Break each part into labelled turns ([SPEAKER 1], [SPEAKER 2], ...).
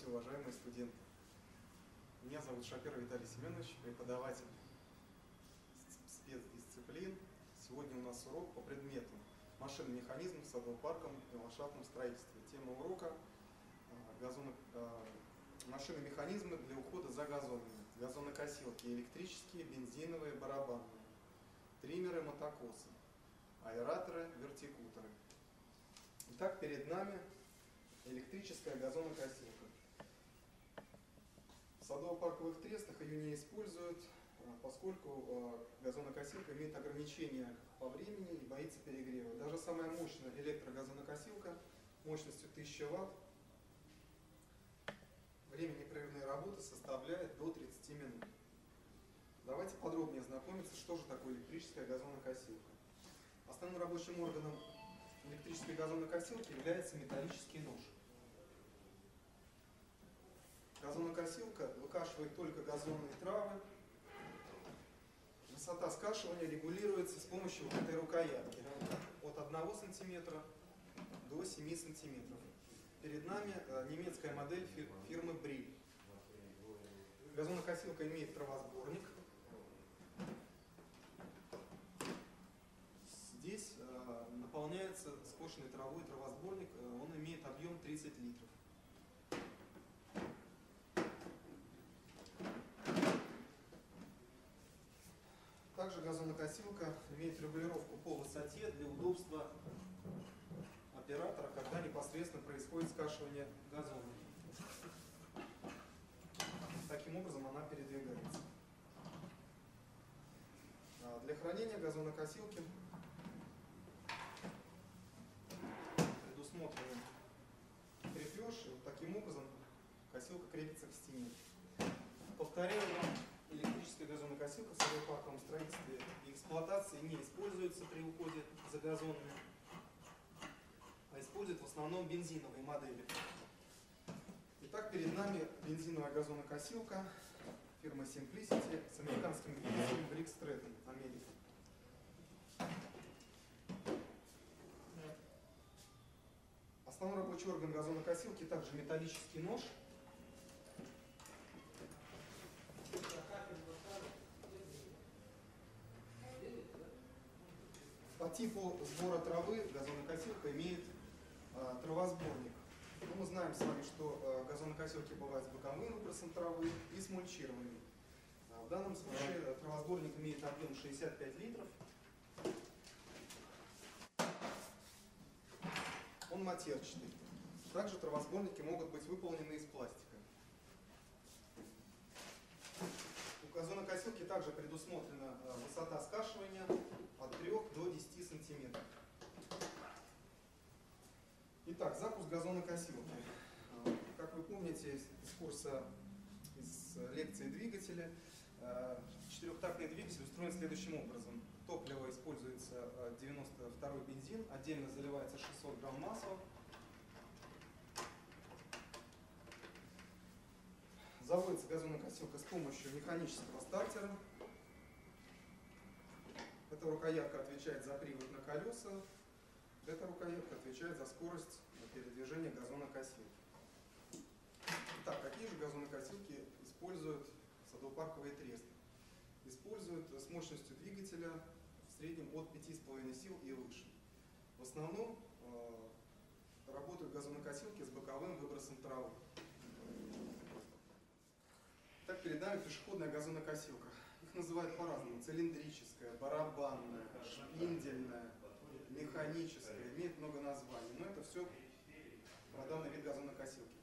[SPEAKER 1] Здравствуйте, уважаемые студенты! Меня зовут Шапир Виталий Семенович, преподаватель спецдисциплин. Сегодня у нас урок по предмету машинный механизм в садово-парковом и ландшафтном строительстве. Тема урока машинные механизмы для ухода за газонами. Газонокосилки электрические, бензиновые, барабанные, триммеры, мотокосы, аэраторы, вертикуторы. Итак, перед нами электрическая газонокосилка. В садово-парковых трестах ее не используют, поскольку газонокосилка имеет ограничения по времени и боится перегрева. Даже самая мощная электрогазонокосилка мощностью 1000 Вт время непрерывной работы составляет до 30 минут. Давайте подробнее ознакомиться, что же такое электрическая газонокосилка. Основным рабочим органом электрической газонокосилки является металлический нож. Газонокосилка выкашивает только газонные травы. Высота скашивания регулируется с помощью вот этой рукоятки от 1 см до 7 см. Перед нами немецкая модель фирмы Бриль. Газонокосилка имеет травосборник. Здесь наполняется скошенной травой травосборник, он имеет объем 30 литров. Также газонокосилка имеет регулировку по высоте для удобства оператора, когда непосредственно происходит скашивание газона. Таким образом она передвигается. Для хранения газонокосилки предусмотрен крепеж, и вот таким образом косилка крепится к стене. Повторяю вам, электрическая газонокосилка в садово-парковом строительстве и эксплуатации не используется при уходе за газонами, а используют в основном бензиновые модели. Итак, перед нами бензиновая газонокосилка фирмы Simplicity с американским двигателем Briggs Stratton, Америка. Основной рабочий орган газонокосилки также металлический нож. По типу сбора травы газонокосилка имеет травосборник. Но мы знаем с вами, что газонокосилки бывают с боковым выбросом травы и с мульчированием. В данном случае травосборник имеет объем 65 литров. Он матерчатый. Также травосборники могут быть выполнены из пластика. У газонокосилки также предусмотрена высота скашивания от 3 до 10 см. Итак, запуск газонокосилки. Как вы помните из курса, из лекции двигателя, четырехтактный двигатель устроен следующим образом. Топливо используется 92-й бензин, отдельно заливается 600 грамм масла. Заводится газонокосилка с помощью механического стартера. Эта рукоятка отвечает за привод на колеса. Эта рукоятка отвечает за скорость передвижения газонокосилки. Итак, какие же газонокосилки используют садово-парковые тресты? Используют с мощностью двигателя в среднем от 5,5 сил и выше. В основном работают газонокосилки с боковым выбросом травы. Так, перед нами пешеходная газонокосилка. Их называют по-разному. Цилиндрическая, барабанная, шпиндельная, механическая. Имеет много названий. Но это все про данный вид газонокосилки.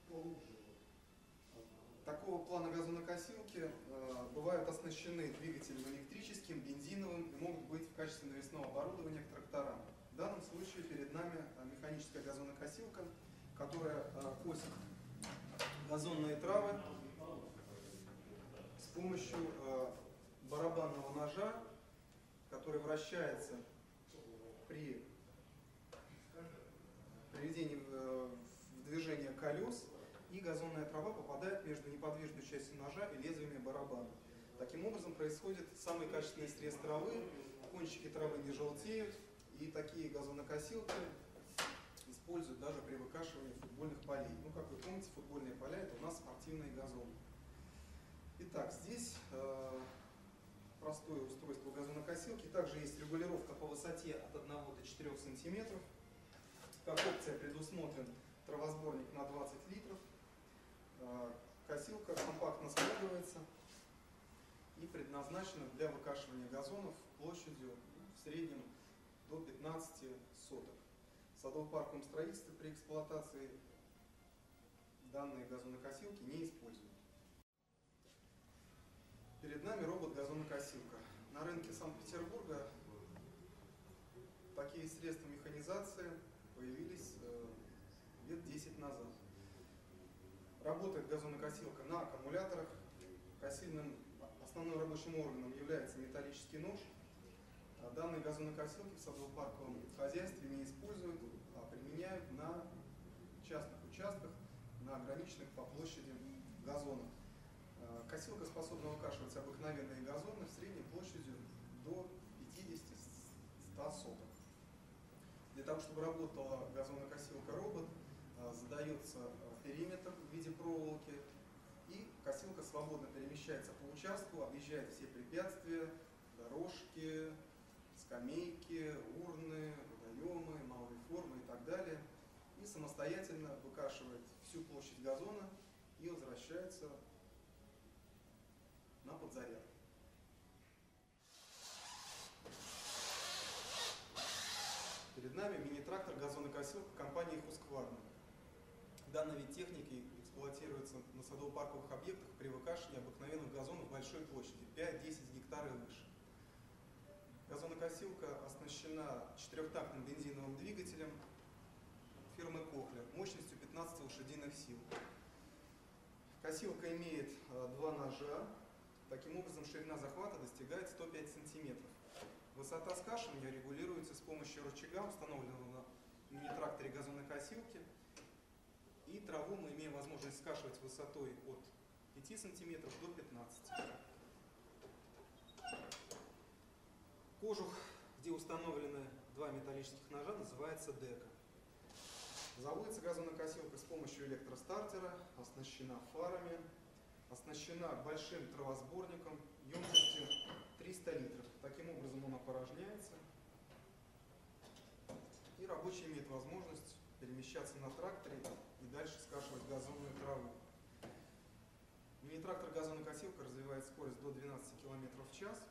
[SPEAKER 1] Такого плана газонокосилки бывают оснащены двигателем электрическим, бензиновым и могут быть в качестве навесного оборудования к тракторам. В данном случае перед нами механическая газонокосилка, которая косит газонные травы с помощью барабанного ножа, который вращается при приведении в движение колес, и газонная трава попадает между неподвижной частью ножа и лезвиями барабана. Таким образом происходит самый качественный срез травы, кончики травы не желтеют, и такие газонокосилки используют даже при выкашивании футбольных полей. Ну, как вы помните, футбольные поля – это у нас спортивные газоны. Итак, здесь простое устройство газонокосилки. Также есть регулировка по высоте от 1 до 4 сантиметров. Как опция предусмотрен травосборник на 20 литров. Косилка компактно складывается и предназначена для выкашивания газонов площадью в среднем до 15 соток. В садово-парковом строительстве при эксплуатации данные газонокосилки не используют. Перед нами робот-газонокосилка. На рынке Санкт-Петербурга такие средства механизации появились лет 10 назад. Работает газонокосилка на аккумуляторах. Основным рабочим органом является металлический нож. Данные газонокосилки в садово-парковом хозяйстве не используют, а применяют на частных участках, на ограниченных по площади газонах. Косилка способна выкашивать обыкновенные газоны в средней площадью до 50-100 соток. Для того, чтобы работала газонокосилка робот, задается периметр в виде проволоки, и косилка свободно перемещается по участку, объезжает все препятствия, дорожки, скамейки, урны, водоемы, малые формы и так далее, и самостоятельно выкашивает всю площадь газона и возвращается на подзарядку. Перед нами мини-трактор газонокосилка компании Husqvarna. Данный вид техники эксплуатируется на садово-парковых объектах при выкашивании обыкновенных газонов большой площади 5-10 гектар и выше. Газонокосилка оснащена четырехтактным бензиновым двигателем фирмы Kohler мощностью 15 лошадиных сил. Косилка имеет два ножа. Таким образом, ширина захвата достигает 105 сантиметров. Высота скашивания регулируется с помощью рычага, установленного на мини-тракторе газонокосилки. И траву мы имеем возможность скашивать высотой от 5 сантиметров до 15. Кожух, где установлены два металлических ножа, называется дека. Заводится газонокосилка с помощью электростартера, оснащена фарами, оснащена большим травосборником емкостью 300 литров. Таким образом он опорожняется, и рабочий имеет возможность перемещаться на тракторе и дальше скашивать газонную траву. Мини-трактор газонокосилка развивает скорость до 12 км в час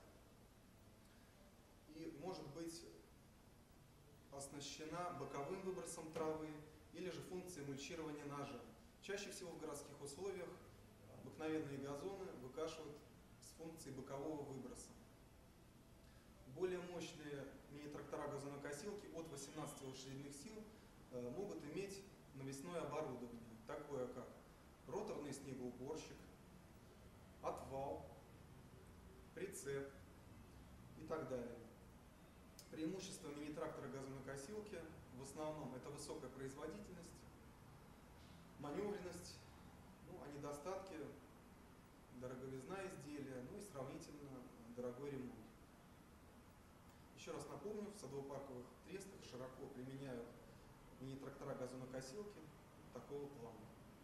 [SPEAKER 1] и может быть оснащена боковым выбросом травы или же функцией мульчирования ножа. Чаще всего в городских условиях обыкновенные газоны выкашивают с функцией бокового выброса. Более мощные мини-трактора газонокосилки от 18 лошадиных сил могут иметь навесное оборудование, такое как роторный снегоуборщик, отвал, прицеп и так далее. Преимущество мини-трактора газонокосилки в основном это высокая производительность, маневренность, а недостатки дороговизна изделия, и сравнительно дорогой ремонт. Еще раз напомню, в садово-парковых трестах широко применяют мини-трактора газонокосилки такого плана.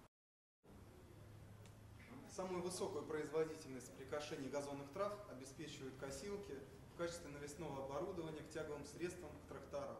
[SPEAKER 1] Самую высокую производительность при кошении газонных трав обеспечивают косилки в качестве навесного оборудования к тяговым средствам, к тракторам.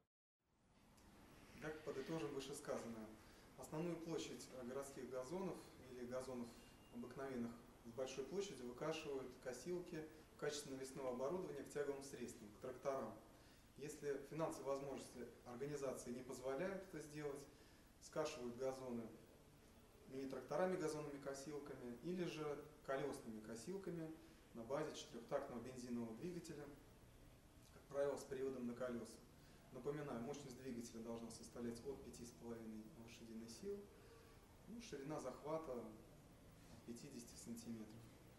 [SPEAKER 1] Так, подытожим вышесказанное. Основную площадь городских газонов или газонов обыкновенных с большой площадью выкашивают косилки в качестве навесного оборудования к тяговым средствам, к тракторам. Если финансовые возможности организации не позволяют это сделать, скашивают газоны мини-тракторами, газонными косилками или же колесными косилками на базе четырехтактного бензинового двигателя, как правило, с приводом на колеса. Напоминаю, мощность двигателя должна составлять от 5,5 лошадиных сил, ширина захвата от 50 сантиметров.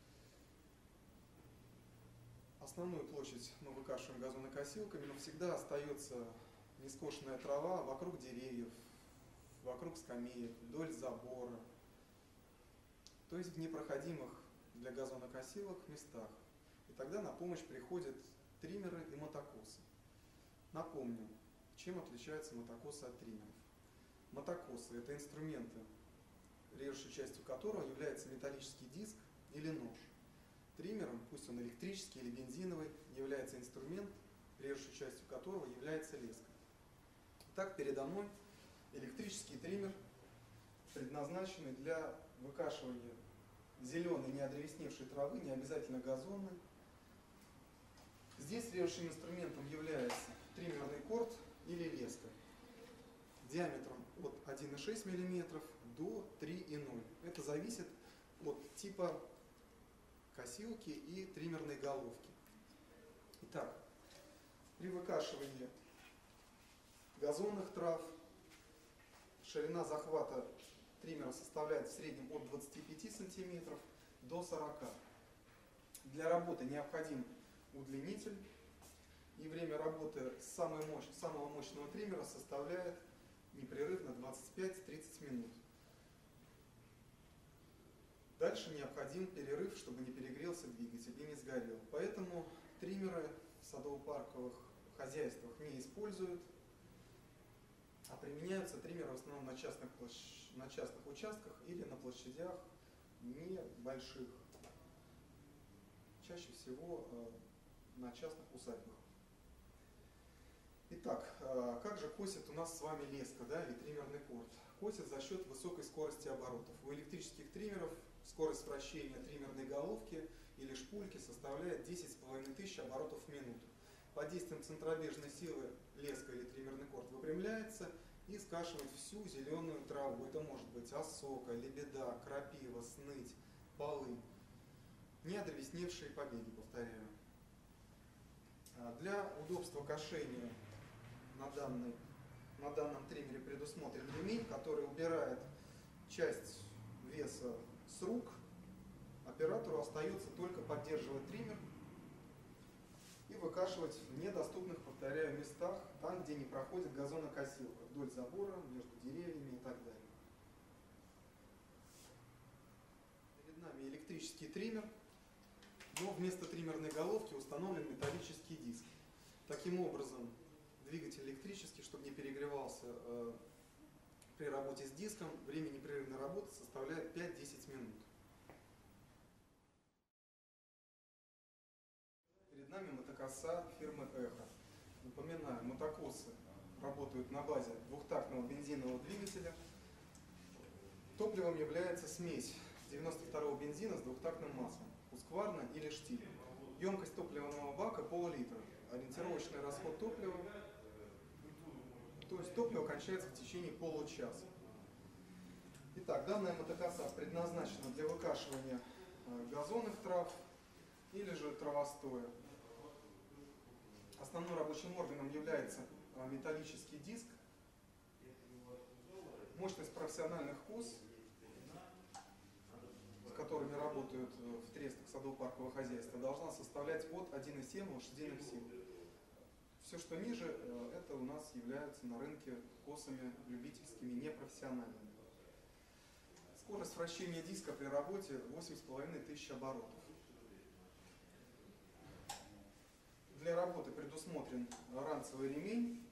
[SPEAKER 1] Основную площадь мы выкашиваем газонокосилками, но всегда остается нескошенная трава вокруг деревьев, вокруг скамеек, вдоль забора, то есть в непроходимых для газонокосилок местах. И тогда на помощь приходят триммеры и мотокосы. Напомню, чем отличаются мотокосы от триммеров. Мотокосы – это инструменты, режущей частью которого является металлический диск или нож. Триммером, пусть он электрический или бензиновый, является инструмент, режущей частью которого является леска. Итак, передо мной электрический триммер, предназначенный для выкашивания зеленой неодревесневшей травы, не обязательно газонной. Здесь режущим инструментом является триммерный корд или леска диаметром от 1,6 мм до 3,0. Это зависит от типа косилки и триммерной головки. Итак, при выкашивании газонных трав ширина захвата триммера составляет в среднем от 25 см до 40 см. Для работы необходим удлинитель, и время работы самого мощного триммера составляет непрерывно 25-30 минут. Дальше необходим перерыв, чтобы не перегрелся двигатель и не сгорел. Поэтому триммеры в садово-парковых хозяйствах не используют, а применяются триммеры в основном на частных участках или на площадях небольших, чаще всего на частных усадьбах. Итак, как же косит у нас с вами леска, да, или триммерный корд? Косит за счет высокой скорости оборотов. У электрических триммеров скорость вращения триммерной головки или шпульки составляет 10 500 оборотов в минуту. Под действием центробежной силы леска или триммерный корд выпрямляется и скашивает всю зеленую траву. Это может быть осока, лебеда, крапива, сныть, полынь. Неодревесневшие побеги, повторяю. Для удобства кошения на данном триммере предусмотрен ремень, который убирает часть веса с рук. Оператору остается только поддерживать триммер и выкашивать в недоступных, повторяю, местах, там, где не проходит газонокосилка, вдоль забора, между деревьями и так далее. Перед нами электрический триммер, но вместо триммерной головки установлен металлический диск. Таким образом, двигатель электрический, чтобы не перегревался при работе с диском, время непрерывной работы составляет 5-10 минут. Перед нами мотокоса фирмы Эхо. Напоминаю, мотокосы работают на базе двухтактного бензинового двигателя. Топливом является смесь 92-го бензина с двухтактным маслом, Husqvarna или штиль. Емкость топливного бака пол-литра. Ориентировочный расход топлива, то есть топливо кончается в течение получаса. Итак, данная мотокоса предназначена для выкашивания газонных трав или же травостоя. Основным рабочим органом является металлический диск. Мощность профессиональных кос, с которыми работают в трестах садово-паркового хозяйства, должна составлять от 1,7 лошадиных сил. Все, что ниже, это у нас являются на рынке косами любительскими, непрофессиональными. Скорость вращения диска при работе 8500 оборотов. Для работы предусмотрен ранцевый ремень.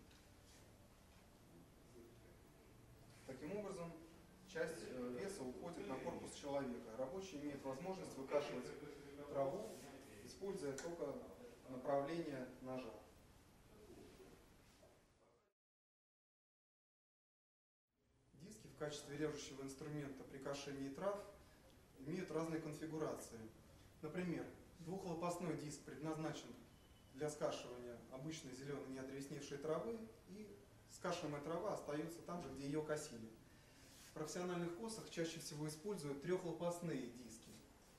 [SPEAKER 1] Таким образом, часть веса уходит на корпус человека. Рабочий имеет возможность выкашивать траву, используя только направление ножа. Диски в качестве режущего инструмента при кошении трав имеют разные конфигурации. Например, двухлопастной диск предназначен для скашивания обычной зеленой неодревесневшей травы, и скашиваемая трава остается там же, где ее косили. В профессиональных косах чаще всего используют трехлопастные диски.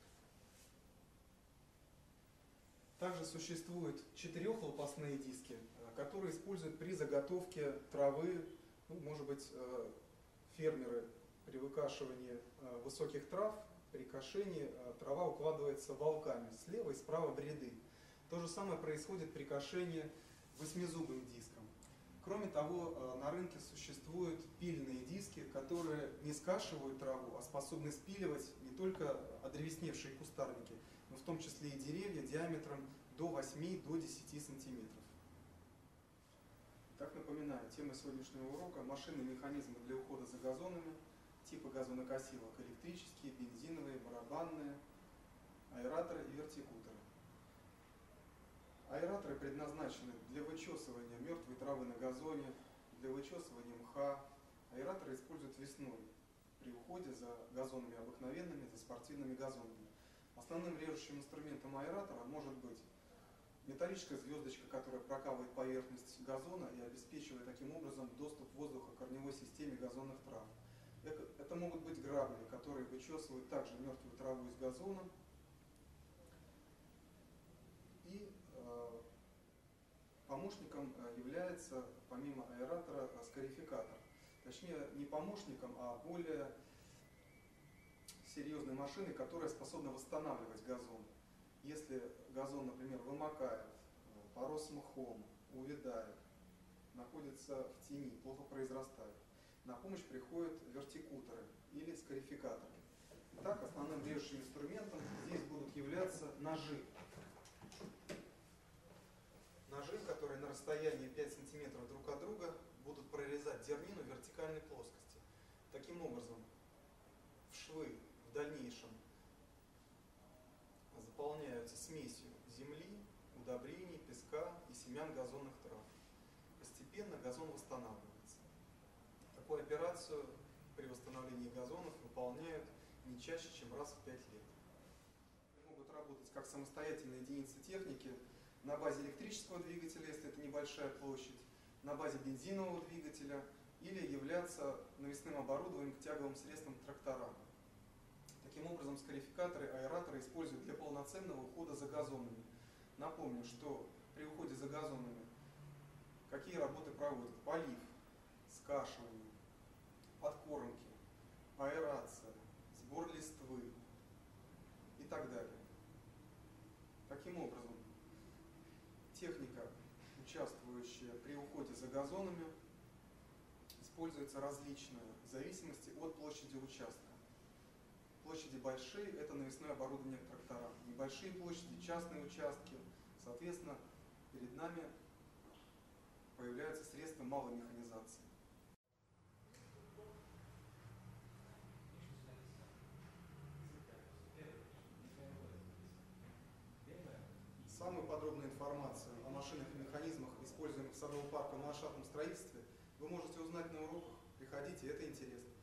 [SPEAKER 1] Также существуют четырехлопастные диски, которые используют при заготовке травы. Может быть, фермеры при выкашивании высоких трав, при кошении трава укладывается волками слева и справа в ряды. То же самое происходит при кошении восьмизубым диском. Кроме того, на рынке существуют пильные диски, которые не скашивают траву, а способны спиливать не только одревесневшие кустарники, но в том числе и деревья диаметром до 8-10 сантиметров. Итак, напоминаю, тема сегодняшнего урока – машины и механизмы для ухода за газонами, типы газонокосилок: электрические, бензиновые, барабанные, аэраторы и вертикуторы. Аэраторы предназначены для вычесывания мертвой травы на газоне, для вычесывания мха. Аэраторы используют весной при уходе за газонами обыкновенными, за спортивными газонами. Основным режущим инструментом аэратора может быть металлическая звездочка, которая прокалывает поверхность газона и обеспечивает таким образом доступ воздуха к корневой системе газонных трав. Это могут быть грабли, которые вычесывают также мертвую траву из газона. И помощником является, помимо аэратора, скарификатор. Точнее, не помощником, а более серьезной машиной, которая способна восстанавливать газон. Если газон, например, вымокает, порос мхом, увядает, находится в тени, плохо произрастает, на помощь приходят вертикуторы или скарификаторы. Итак, основным режущим инструментом здесь будут являться ножи. Ножи, которые на расстоянии 5 см друг от друга будут прорезать дернину вертикальной плоскости. Таким образом, в швы в дальнейшем заполняются смесью земли, удобрений, песка и семян газонных трав. Постепенно газон восстанавливается. Такую операцию при восстановлении газонов выполняют не чаще, чем раз в 5 лет. Могут работать как самостоятельные единицы техники на базе электрического двигателя, если это небольшая площадь, на базе бензинового двигателя, или являться навесным оборудованием к тяговым средствам тракторам. Таким образом, скарификаторы, аэраторы используют для полноценного ухода за газонами. Напомню, что при уходе за газонами какие работы проводят? Полив, скашивание, подкормки, аэрация, сбор листвы и так далее. Таким образом, техника, участвующая при уходе за газонами, используется различная в зависимости от площади участка. Площади большие – это навесное оборудование к тракторам. Небольшие площади, частные участки. Соответственно, перед нами появляются средства малой механизации. Самую подробную информацию о машинах и механизмах, используемых в садово-парковом ландшафтном строительстве, вы можете узнать на уроках. Приходите, это интересно.